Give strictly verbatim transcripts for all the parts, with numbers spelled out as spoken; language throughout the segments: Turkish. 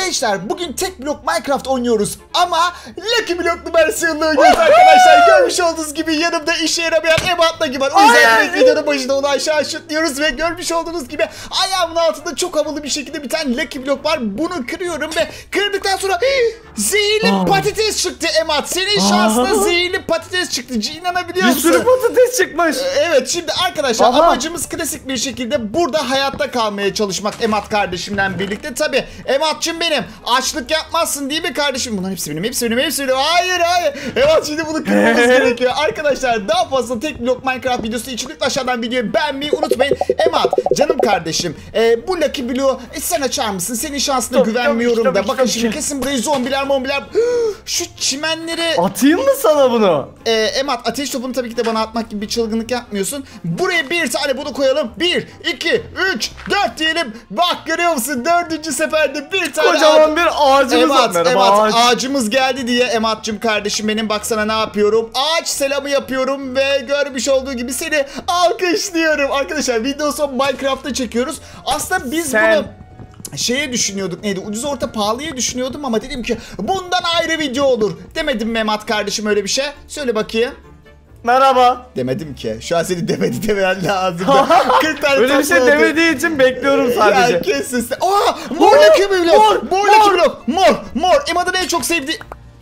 Gençler bugün tek blok Minecraft oynuyoruz ama Lucky Block'lu versiyonunu oynuyoruz arkadaşlar. Görmüş olduğunuz gibi yanımda işe yaramayan Ebat'la gibi var. O yüzden direkt videonun başında onu aşağı şutluyoruz ve görmüş olduğunuz gibi ayağımın altında çok havalı bir şekilde bir tane Lucky Block var. Bunu kırıyorum ve kırdıktan sonra zehirli oh. patates çıktı Ebat. Senin şansına zehirli patates çıktı. İnanabiliyor musun? Bir sürü patates çıkmış. Evet, şimdi arkadaşlar Aha. amacımız klasik bir şekilde burada hayatta kalmaya çalışmak Emat kardeşimle birlikte. Tabi Emat'cığım benim, açlık yapmazsın değil mi kardeşim? Bunların hepsi benim, hepsi benim, hepsi benim. Hayır hayır. Emat, şimdi bunu kırmamız gerekiyor. Arkadaşlar daha fazla tek blok Minecraft videosu için lütfen aşağıdan videoyu beğenmeyi unutmayın. Emat canım kardeşim, e, bu Lucky Block'u e, sen açar mısın? Senin şansına tabii, güvenmiyorum tabii, da. Tabii, Bakın tabii, şimdi tabii. kesin burayı zombiler mombiler. Şu çimenleri... Atayım mı sana bunu? E, Emat, ateş topunu tabii ki de bana atmak gibi bir çılgınlık yapmıyorsun. Buraya bir tane bunu koyalım. Bir, iki, üç, dört diyelim. Bak görüyor musun? Dördüncü seferde bir tane kocaman ağaç... bir ağacımız Emat, var. Emat, ağaç. ağacımız geldi diye Emat'cığım kardeşim benim, baksana ne yapıyorum. Ağaç selamı yapıyorum ve görmüş olduğu gibi seni alkışlıyorum. Arkadaşlar video son Minecraft'ta çekiyoruz. Aslında biz Sen... bunu şeye düşünüyorduk, neydi, ucuz orta pahalıya düşünüyordum ama dedim ki bundan ayrı video olur. Demedim mi Emat kardeşim öyle bir şey? Söyle bakayım. Merhaba. Demedim ki. Şu an seni demedi demen lazım. kırk tane öyle bir şey oldu. Demediği için bekliyorum sadece. Ya kesin sen. Aa, mor Lucky Block. Mor, mor Lucky Block. Mor, mor. Emad'ın en çok sevdiği.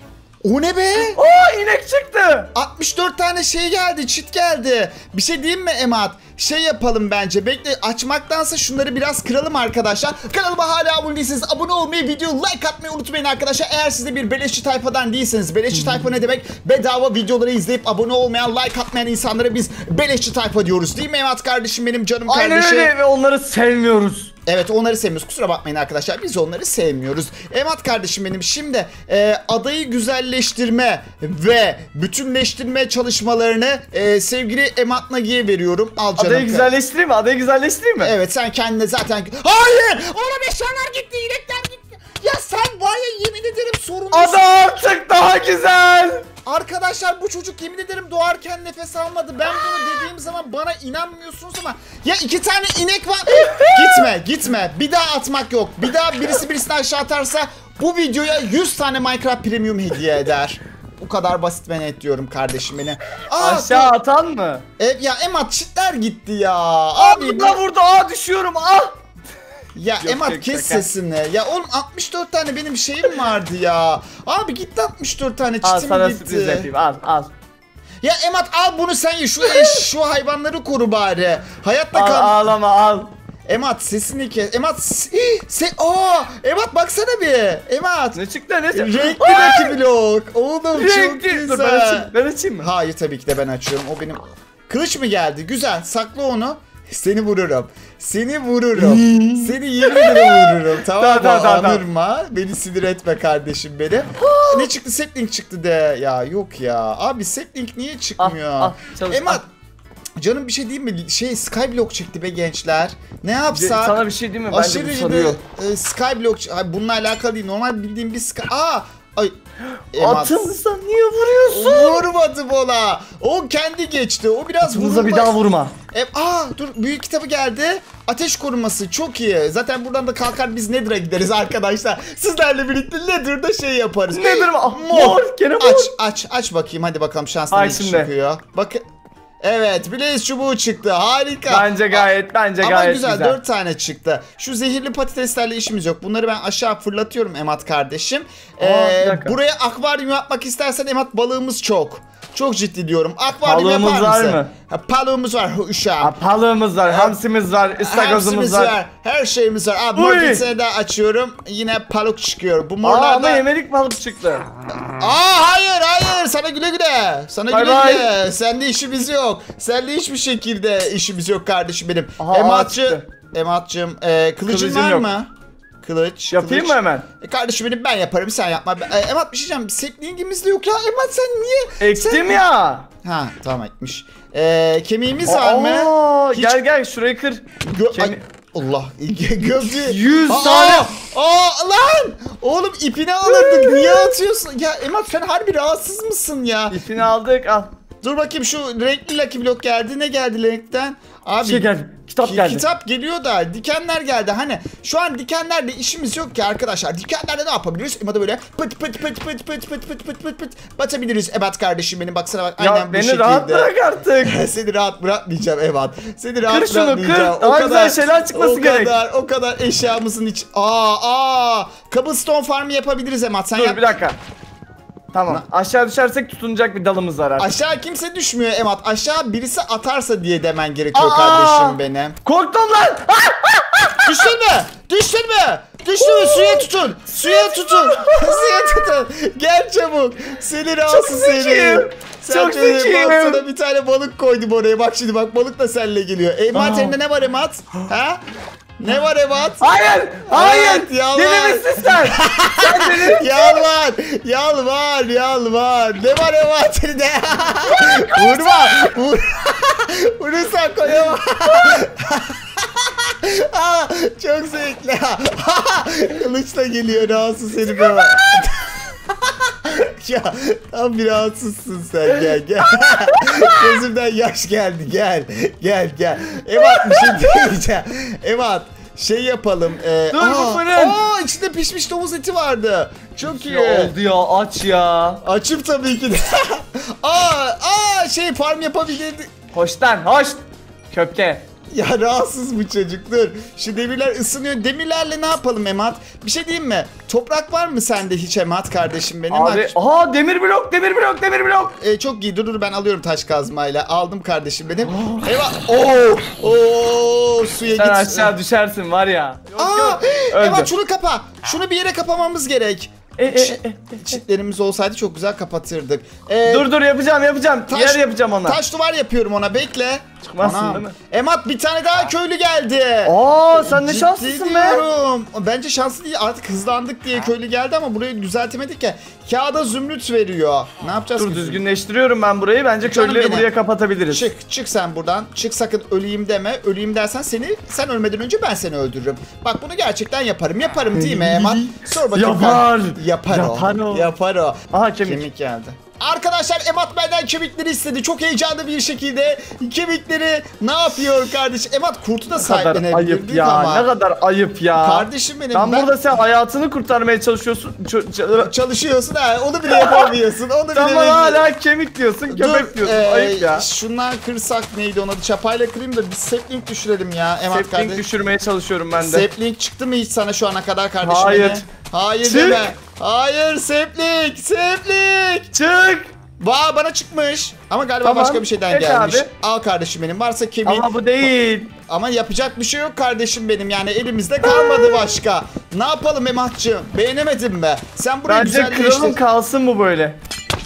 O ne be? Aa, inek çıktı. altmış dört tane şey geldi, çit geldi. Bir şey diyeyim mi Emad? Şey yapalım bence. Bekle, açmaktansa şunları biraz kıralım arkadaşlar. Kanalıma hala abone değilseniz abone olmayı, videoyu like atmayı unutmayın arkadaşlar. Eğer siz de bir beleşçi tayfadan değilseniz, beleşçi tayfa ne demek? Bedava videoları izleyip abone olmayan, like atmayan insanlara biz beleşçi tayfa diyoruz. Değil mi Emad kardeşim benim, canım Aynen kardeşim? Aynen öyle ve onları sevmiyoruz. Evet, onları sevmiyoruz. Kusura bakmayın arkadaşlar. Biz onları sevmiyoruz. Emat kardeşim benim, şimdi e, adayı güzelleştirme ve bütünleştirme çalışmalarını e, sevgili Emat Nagi'ye veriyorum. Al canım. Adayı güzelleştireyim mi? Adayı güzelleştireyim mi? Evet, sen kendine zaten... Hayır! Oğlum eşyalar gitti, inekler gitti. Ya sen var ya, yemin ederim sorunlusun. Ada artık daha güzel. Arkadaşlar bu çocuk yemin ederim doğarken nefes almadı. Ben bunu dediğim zaman bana inanmıyorsunuz ama ya iki tane inek var. Gitme gitme, bir daha atmak yok. Bir daha birisi birisini aşağı atarsa bu videoya yüz tane Minecraft Premium hediye eder. Bu kadar basit ve net diyorum kardeşim beni. Aa, aşağı dur. Atan mı? E, ya Emat, çitler gitti ya. Abi burada burada aa düşüyorum ah. Ya yok, Emat kes şaka. sesini. Ya oğlum altmış dört tane benim şeyim vardı ya. Abi gitti altmış dört tane çitim gitti. Al sana sürpriz yapayım, al al. Ya Emat al bunu sen ye, şu eş, şu hayvanları koru bari. Hayatta al, kal. Ağlama al. Emat sesini kes. Emat se aa Emat baksana bir. Emat. Ne çıktı ne çıktı? Renkli Lucky Block. Oğlum renkli. çok güzel. Dur, ben açayım. Ben açayım mı? Hayır tabii ki de ben açıyorum. O benim. Kılıç mı geldi? Güzel. Sakla onu. Seni vururum. Seni vururum. Seni yemin ederim vururum. Tamam mı? Anırma. Beni sinir etme kardeşim beni. Ne çıktı? Sapling çıktı de. Ya yok ya. Abi sapling niye çıkmıyor? Ah, ah, Emat. Canım bir şey diyeyim mi? Şey Skyblock çekti be gençler. Ne yapsak? Sana bir şey diyeyim mi? Bence bu soruyor. E, Skyblock. Bununla alakalı değil. Normal bildiğim bir Sky... Aa! Ay. Atılırsan niye vuruyorsun? Vurmadım ona. O kendi geçti. O biraz vurma. Bir daha vurma. E, aa dur, büyük kitabı geldi. Ateş koruması çok iyi. Zaten buradan da kalkar biz Nether'a gideriz arkadaşlar. Sizlerle birlikte Nether'da şey yaparız. Nether mor. Mor. Gene mor. Aç aç aç bakayım, hadi bakalım şanslı ne çıkıyor. Bakın. Evet, Blaze çubuğu çıktı. Harika. Bence gayet, bence ama gayet güzel. güzel. dört tane çıktı. Şu zehirli patateslerle işimiz yok. Bunları ben aşağı fırlatıyorum Emat kardeşim. Aa, ee, buraya akvaryum yapmak istersen Emat, balığımız çok. Çok ciddi diyorum. Akvaryum yapar mısın? Var mı? Ha, balığımız var uşağım. Balığımız var, hamsimiz var, ıstakozumuz var. var. Her şeyimiz var. Abi mortisini daha açıyorum. Yine balık çıkıyor. Bu morlarda... Aa, ama yemelik balık çıktı. Aa hayır hayır. Sana güle güle. Sana bye güle bye. güle. Sende işimiz yok. Sende hiçbir şekilde işimiz yok kardeşim benim. Aha, Ematçı, Ematçım, e, kılıcın Kılıcım var yok. mı? Kılıç. Yapayım kılıç. mı hemen? E kardeşim benim, ben yaparım, sen yapma. E, Emat bir şey diyeceğim. Sapling'imiz de yok ya. Emat sen niye? Ektim sen... ya. Ha tamam, ekmiş. E, kemiğimiz aa, var mı? Hiç... Gel gel şurayı kır. Kemi... Allah. Gözü. yüz aa, tane. Aa lan. Oğlum ipini alırdık. Niye atıyorsun? Ya Emat sen harbi rahatsız mısın ya? İpini aldık al. Dur bakayım, şu renkli Lucky Block geldi. Ne geldi renkten? Abi Şey geldi. Kitap ki- geldi. Kitap geliyor da dikenler geldi. Hani şu an dikenlerle işimiz yok ki arkadaşlar. Dikenlerle ne yapabiliriz? Emada böyle pıt pıt pıt pıt pıt pıt pıt pıt pıt pıt batabiliriz. Evet kardeşim benim, baksana bak, aynen Ya bu beni şekilde. rahat bırak artık. Seni rahat bırakmayacağım Evat. Seni rahat Kır şunu, bırakmayacağım. kır. Daha güzel şeyler çıkması o gerek. kadar, o kadar eşyamızın iç. Aa, aa. Cobblestone farmı yapabiliriz Emat. Sen Dur yap. bir dakika. Tamam. Aşağı düşersek tutunacak bir dalımız var artık. Aşağı kimse düşmüyor Emat. Aşağı birisi atarsa diye demen gerekiyor Aa! kardeşim benim. Korktum lan. Ah! Düştün mü? Düştün mü? Düştün mü? Suya tutun. Suya tutun. Suya tutun. Gel çabuk. Seni rahatsız zekiyim. seni. Sen Çok şöyle zekiyim. bak, sana bir tane balık koydum oraya. Bak şimdi, bak balık da seninle geliyor. Emat, Aa. elinde ne var Emat? Ha? Ne var Emat? Hayır. Hayır. Evet, yalan. Deli misin sen? Sen deli. Yalvar, yalvar, yalvar. Ne var Emat elinde? Vurma. Vur. Vurursan koyamam. Aa, çok zevkli. Kılıçla geliyor, rahatsız herif ama. Ya tam bir rahatsızsın sen, gel gel. Gözümden yaş geldi, gel gel gel. Emat, bir şey diyeceğim. Emat, şey yapalım. E, Dur, aa, bu fırın. aa, içinde pişmiş domuz eti vardı. Çok iyi. Ya oldu ya, aç ya. Açım tabii ki de. aa, aa, şey farm yapabilirdi. Hoştan hoş. Köpke. Ya rahatsız bu çocuk, dur. Şu demirler ısınıyor. Demirlerle ne yapalım Emat? Bir şey diyeyim mi? Toprak var mı sende hiç Emat kardeşim benim? Abi Bak, aha, demir blok, demir blok, demir blok. e, çok iyi, dur dur, ben alıyorum taş kazmayla. Aldım kardeşim benim. Eyvah. Oo! Oo! Suya Sen git. aşağı düşersin var ya. Yok Aa! yok. Öldü. Emat, şunu kapa. Şunu bir yere kapamamız gerek. E, e, e, e. Çitlerimiz olsaydı çok güzel kapatırdık. Ee, Dur dur, yapacağım yapacağım. taş- Yer yapacağım ona. Taş duvar yapıyorum ona, bekle. Çıkmazsın Anam. değil mi? Emat, bir tane daha köylü geldi. Aa, sen ne Ciddi şanslısın be. diyorum. Bence şanslı değil, artık hızlandık diye köylü geldi ama burayı düzeltemedik ya. Kağıda zümrüt veriyor. Ne yapacağız Dur, ki? düzgünleştiriyorum ben burayı. Bence Canım köylüleri benim. buraya kapatabiliriz. Çık, çık sen buradan. Çık, sakın öleyim deme. Öleyim dersen seni, sen ölmeden önce ben seni öldürürüm. Bak, bunu gerçekten yaparım. Yaparım değil mi Eman? Sor bakayım. Yapar. Yapar, Yapar o. o. Yapar o. Aha, kemik. Kemik geldi. Arkadaşlar, Emat benden kemikleri istedi. Çok heyecanlı bir şekilde kemikleri ne yapıyor kardeş? Emat, kurtu da Ne kadar ayıp sahiplenebilirdik ya. ama. Ne kadar ayıp ya. Kardeşim benim, Ben, ben- burada sen hayatını kurtarmaya çalışıyorsun. Ç- ç- Çalışıyorsun ha, onu bile yapamıyorsun. Onu bile Sen bana hala kemik diyorsun, köpek Dur, diyorsun. e, Ayıp ya. Şundan kırsak neydi onun adı? Çapayla kırayım da bir sapling düşürelim ya Emat Sapling kardeş. düşürmeye çalışıyorum ben de. Sapling çıktı mı hiç sana şu ana kadar kardeşim? Hayır. beni? Hayır Çık. deme. Hayır, sapling, sapling. Çık. Vaa, bana çıkmış. Ama galiba Tamam, başka bir şeyden çek gelmiş. abi. Al kardeşim benim. Varsa kemiğin. Ama bu değil. Ama yapacak bir şey yok kardeşim benim. Yani elimizde kalmadı başka. Ne yapalım Emat'cığım? Beğenemedin mi? Sen burayı Bence güzelleştir. kralın kalsın bu böyle.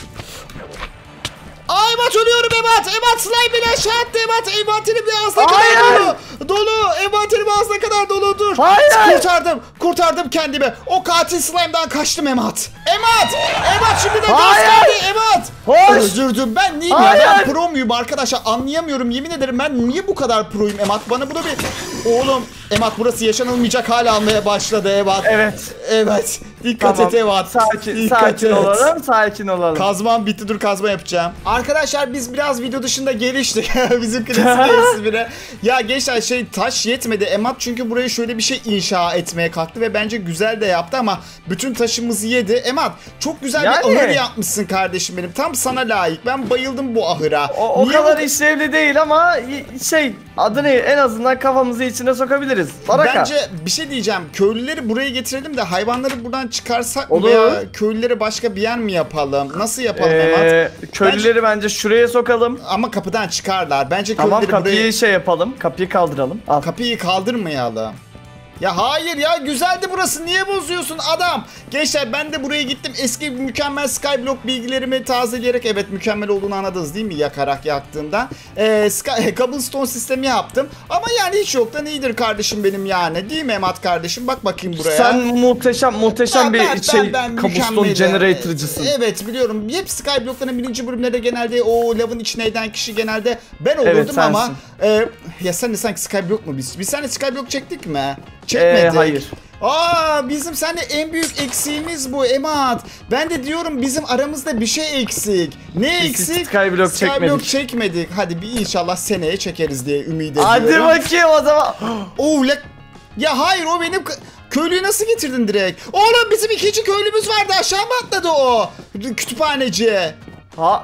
Ay Emat, ölüyorum Emat. Emat, slime bile aşağı attı Emat. Emat'ın bir ağzına kadar Hayır. dolu. Dolu. Emat'ın ağzına kadar dolu, dur. Hayır. Kurtardım. Kurtardım kendimi. O katil slime'dan kaçtım Emat. Emat. Emat şimdi de Hayır. gösterdi Emat. Hoş. Öldürdüm. Ben neyim ya? Hayır. Ben pro muyum arkadaşlar? Anlayamıyorum. Yemin ederim, ben niye bu kadar proyum Emat? Bana bunu bir... Oğlum Emat, burası yaşanılmayacak hal almaya başladı Emat. Evet. Evet. Dikkat Tamam. et Emat. Sakin, Dikkat sakin et. olalım, sakin olalım. Kazmam bitti, dur kazma yapacağım. Arkadaşlar, biz biraz video dışında geliştik. Bizim klasik bire. Ya gençler, şey, taş yetmedi Emat, çünkü buraya şöyle bir şey inşa etmeye kalktı ve bence güzel de yaptı ama bütün taşımızı yedi. Emat, çok güzel Yani. bir ahır yapmışsın kardeşim benim. Tam sana layık. Ben bayıldım bu ahıra. O, o Niye kadar bu- işlevli değil ama y- şey, adını en azından kafamızı içine sokabiliriz. Baraka. Bence bir şey diyeceğim. Köylüleri buraya getirelim de hayvanları buradan çıkarsak mı Olur. veya köylülere başka bir yer mi yapalım? Nasıl yapalım Emat? Ee, köylüleri bence şuraya sokalım. Ama kapıdan çıkarlar. Bence Tamam, köylüleri kapıyı buraya... şey yapalım. Kapıyı kaldıralım. Al. Kapıyı kaldırmayalım. Ya hayır ya, güzeldi burası, niye bozuyorsun adam? Gençler, ben de buraya gittim, eski mükemmel Skyblock bilgilerimi tazeleyerek, evet mükemmel olduğunu anladınız değil mi yakarak yaktığımdan. Ee, Sky, Cobblestone sistemi yaptım ama yani hiç yoktan iyidir kardeşim benim yani, değil mi Emat kardeşim? Bak bakayım buraya. Sen muhteşem muhteşem bir şey cobblestone mükemmelim. generator'cısın. Evet biliyorum, hep Skyblock'ların birinci bölümlerde genelde o lavın içine eden kişi genelde ben olurdum Evet, ama sensin. e, ya sen de sanki Skyblock mu biz? Biz seninle Skyblock çektik mi? Çekmedik. Ee, hayır. Aa, bizim seninle en büyük eksiğimiz bu Emat. Ben de diyorum bizim aramızda bir şey eksik. Ne Biz eksik? Skyblock çekmedik. Skyblock çekmedik. Hadi bir inşallah seneye çekeriz diye ümit ediyorum. Hadi bakayım o zaman. Oo, la... Ya hayır, o benim kö- köylüyü nasıl getirdin direkt? Oğlum bizim ikinci köylümüz vardı, aşağı mı atladı o? Kütüphaneci. Ha.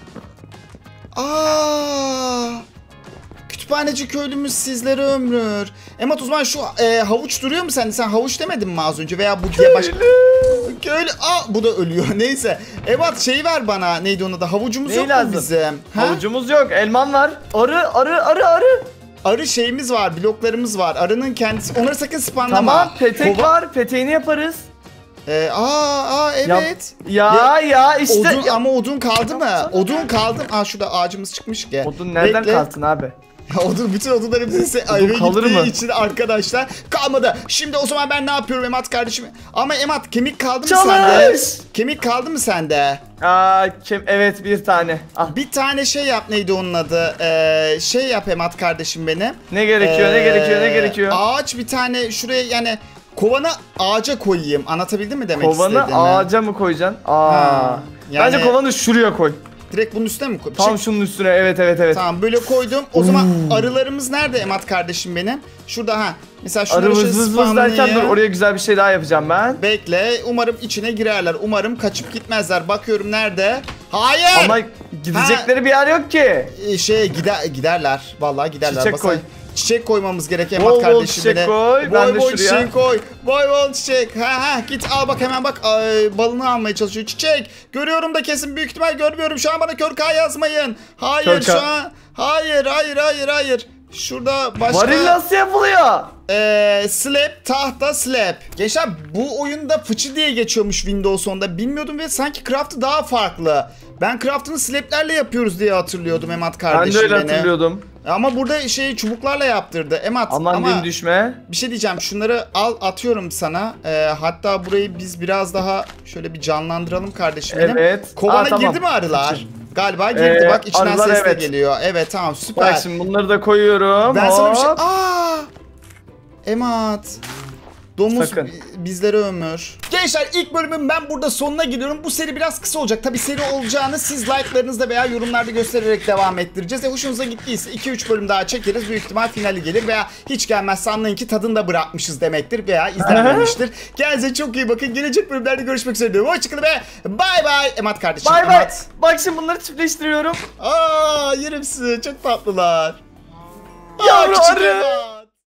Aa. Kütüphaneci köylümüz sizlere ömür. Emat, o zaman şu e, havuç duruyor mu sende? Sen havuç demedin mi az önce veya bu diye başka... Köylü. Aa, bu da ölüyor. Neyse. Emat şeyi ver bana. Neydi onun adı? Havucumuz Neyi yok lazım? mu bizim? Ha? Havucumuz yok. Elman var. Arı arı arı arı. Arı şeyimiz var. Bloklarımız var. Arının kendisi. Onları sakın spamlama. Tamam, petek Kova- var. Peteğini yaparız. Ee, aa, aa evet. Ya ya, ya işte. Odun, Ya. ama odun kaldı mı? Yapsana Odun ya. kaldı mı? Aa, şurada ağacımız çıkmış ki. Odun nereden Bekle. kalsın abi? Odun, bütün odunlarım size eve kalır gittiği mı? için arkadaşlar kalmadı. Şimdi o zaman ben ne yapıyorum Emat kardeşim? Ama Emat, kemik kaldı mı Çalış! sende? Kemik kaldı mı sende? Aa, kim? Evet, bir tane. Ah. Bir tane şey yap, neydi onun adı? Ee, şey yap Emat kardeşim benim. Ne gerekiyor? Ne Ee, gerekiyor? Ne gerekiyor? Ağaç bir tane şuraya, yani kovanı ağaca koyayım. Anlatabildim mi demek Kovanı istediğimi? ağaca mı koyacaksın? Aa. Ha, yani- Bence kovanı şuraya koy. Direkt bunun üstüne mi koy? Tam Şey- şunun üstüne. Evet evet evet. Tamam, böyle koydum. O zaman arılarımız nerede Emat kardeşim benim? Şurada, ha. Mesela şunları Arı şöyle vız vız vız derken dur, spamlayayım. oraya güzel bir şey daha yapacağım ben. Bekle. Umarım içine girerler. Umarım kaçıp gitmezler. Bakıyorum nerede? Hayır. Ama gidecekleri bir yer yok ki. Ee, şey gider giderler. Vallahi giderler. Çiçek Basa- koy. Çiçek koymamız gerek Emat Bol bol kardeşim çiçek benim. koy, ben Boy de boy şuraya. çiçek koy. Boy bol çiçek. Ha ha, git al bak hemen, bak. Ay, balını almaya çalışıyor. Çiçek. Görüyorum da kesin, büyük ihtimal görmüyorum. Şu an bana kör K yazmayın. Hayır Kör K. şu an. Hayır hayır hayır hayır. Şurada başka... Varil nasıl yapılıyor? Eee slab, tahta slab. Gençler, bu oyunda fıçı diye geçiyormuş Windows onda. Bilmiyordum ve sanki craft'ı daha farklı. Ben craft'ını slab'lerle yapıyoruz diye hatırlıyordum Emat Ben kardeşim de öyle beni. hatırlıyordum. Ama burada şey çubuklarla yaptırdı. Emat, Aman ama diyeyim düşme. bir şey diyeceğim. Şunları al, atıyorum sana. Ee, hatta burayı biz biraz daha şöyle bir canlandıralım kardeşim benim. Evet. Kovana Aa, tamam. girdi mi arılar? Galiba girdi. Ee, Bak içinden arılar ses de evet. geliyor. Evet, tamam, süper. Bak şimdi bunları da koyuyorum. Ben sana bir şey... Hop. Aa! Emat. Domuz Sakın. bi- bizlere ömür. Gençler, ilk bölümün ben burada sonuna geliyorum. Bu seri biraz kısa olacak. Tabi seri olacağını siz like'larınızda veya yorumlarda göstererek devam ettireceğiz. E, hoşunuza gittiyse iki üç bölüm daha çekeriz. Büyük ihtimal finali gelir veya hiç gelmezse anlayın ki tadını da bırakmışız demektir veya izlenmemiştir. Kendinize çok iyi bakın. Gelecek bölümlerde görüşmek üzere diyorum. Hoşçakalın ve bay bay. Emat kardeşim. Bay bay. Emat. Bak şimdi bunları çiftleştiriyorum. Aa, yerim sizi. Çok tatlılar. Aa, Yavru küçük arı. Eva.